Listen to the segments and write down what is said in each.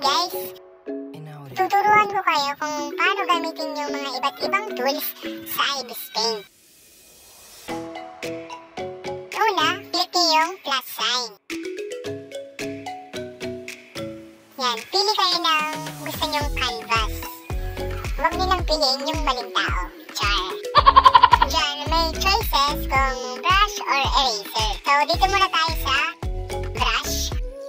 guys, tuturuan ko kayo kung paano gamitin yung mga iba't ibang tools sa Ibis Paint. Una, click niyo yung plus sign. Yan, pili kayo ng gusto nyong canvas. Huwag nilang piliin yung maling tao. Char. Diyan, may choices kung brush or eraser. So, dito muna tayo sa brush.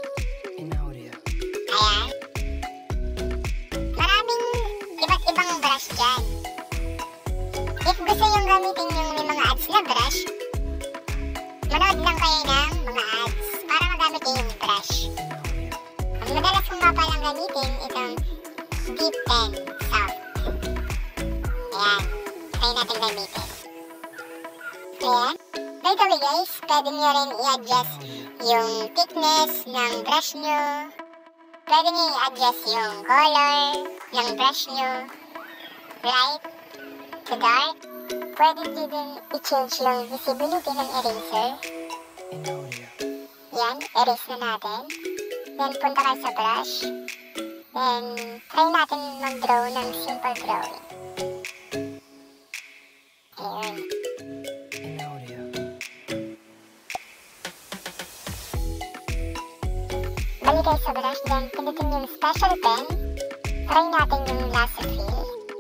Ayan. Maraming iba't ibang brush dyan. If gusto yung gamitin yung may mga ads na brush, manood lang kayo ng mga ads para magamit yung brush. Ang madalas kong mapalang gamitin itong Deep Pen Soft. Ayan. Try natin gamitin. Ayan. By the way guys, pwede nyo rin i-adjust yung thickness ng brush nyo. Pwede nyo i-adjust yung color ng brush nyo. Light to dark. Pwede nyo din i-change yung visibility ng eraser. Yan, erase na natin. Then punta kayo sa brush. Then try natin mag-draw ng simple drawing. Ayan. Balik kayo sa brush, then pindutin yung special pen. Try natin yung lasso fill.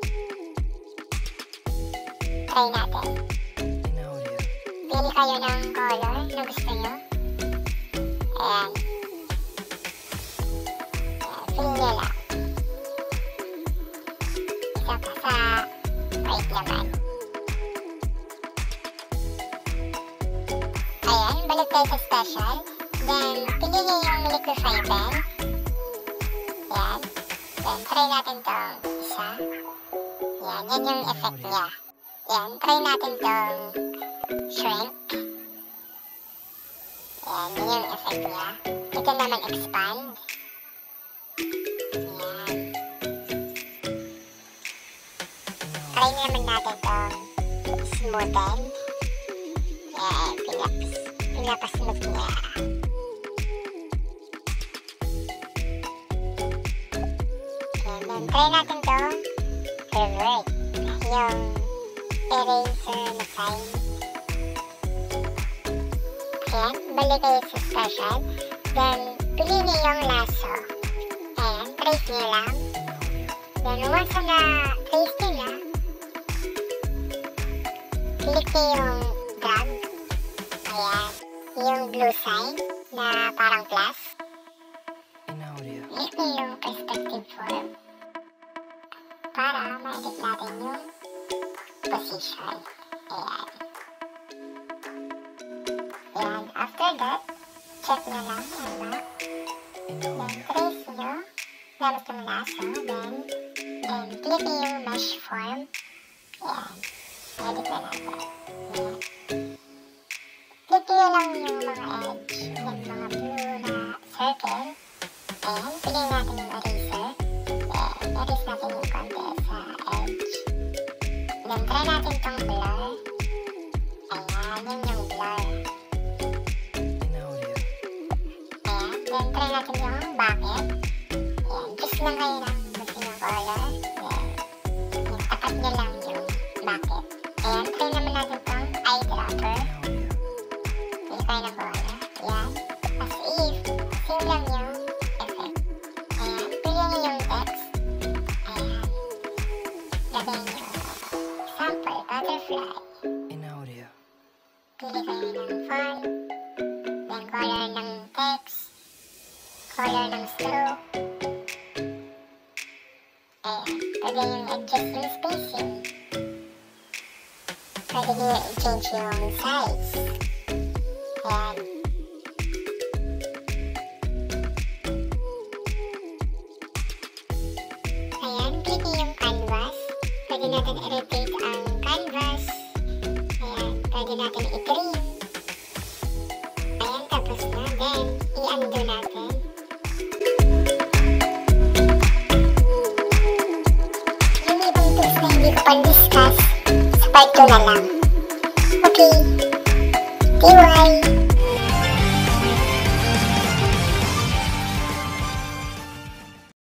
Try natin. Pili kayo ng color na gusto nyo. Ayan. Fill nyo lang. Isa pa sa white naman. Ayan, balik tayo sa special. Then, pili nyo yung liquify pen. Ayan. Then, try natin itong isa. Ayan, yan yung effect niya. Ayan, try natin itong shrink. Ayan, yan yung effect niya. Ito naman expand. Ayan. Try naman natin itong smoothen. Ayan, pinapasmooth niya. Then, try natin itong revert. Yung eraser na sign. Ayan, balik kayo sa special. Then, pili niyo yung lasso. Ayan, trace niyo lang. Then, once na trace niyo na, click niyo yung drag. Ayan, yung blue sign na parang plus. Click niyo yung perspective form para ma-edit natin yung position. Ayan. Ayan. After that, check na lang ang map. Then, trace nyo gamit yung lasso. Then, click nyo yung mesh form. Ayan. Edit na natin. Ayan. Click nyo lang yung mga edge. Yung mga blue na circle. Ayan. Piliin natin yung eraser. Erase natin yung konti sa edge. Then, try natin itong blur. Ayan, yun yung blur. Ayan, then try natin yung bucket. Ayan, choose lang kayo ng gusto yung color. Ayan, tapat nyo lang yung bucket. Ayan, try naman natin itong eyedropper. Pili kayo ng color. Ayan, as if, same lang yung effect. Ayan, pili nyo yung text. Ayan, lagay nyo sample butterfly. Pili kayo ng font, then color ng text, color ng stroke. Ayan, pwede yung adjust yung spacing. Pwede nyo i-change yung size. Ayan. Ayan, click nyo yung canvas. Pwede natin i-rotate ang canvas. Ayan, pwede natin i-trim. Ayan, tapos na. Then, i-undo natin. Yung ibang tools na hindi ko pa-discuss, sa part 2 na lang. Okay. TY!